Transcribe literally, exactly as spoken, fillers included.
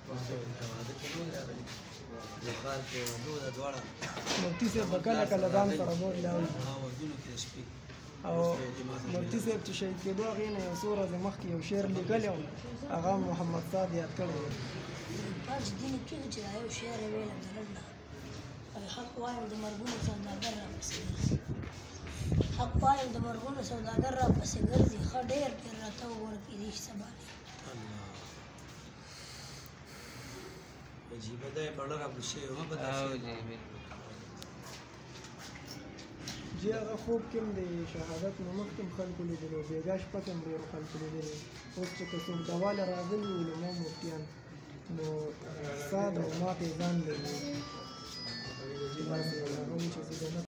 مفتي صاحب به کله کله ځان سره بوتلی او مفتي صاحب چې شهید کېدو هغې نه یو څو ورځې مخکې یو شعر لیکلی و هغه محمد صاد یاد کړی دی. پاس ځینې کېږي چې دا یو شعر یې ویلی د رب نه حق وایم د مرګونو سوداګر راپسې ګرځي حق وایم د مرغونو سوداګر راپسې ګرځي ښه ډېر پېر راته وګوره کېدای شي سبا عجیبه ده یې بڼه راپور شوې وه په دا جی هغه خوب کې هم د شهادت نه مخکې هم خلکو لیدلي و بېګا شپه کې هم ډېرو خلکو لیدلي اوس چې که څوک دواله راغلي وو علما مفتیان نو ستا د ما پې ځان لري چې داسې هغه و چې زه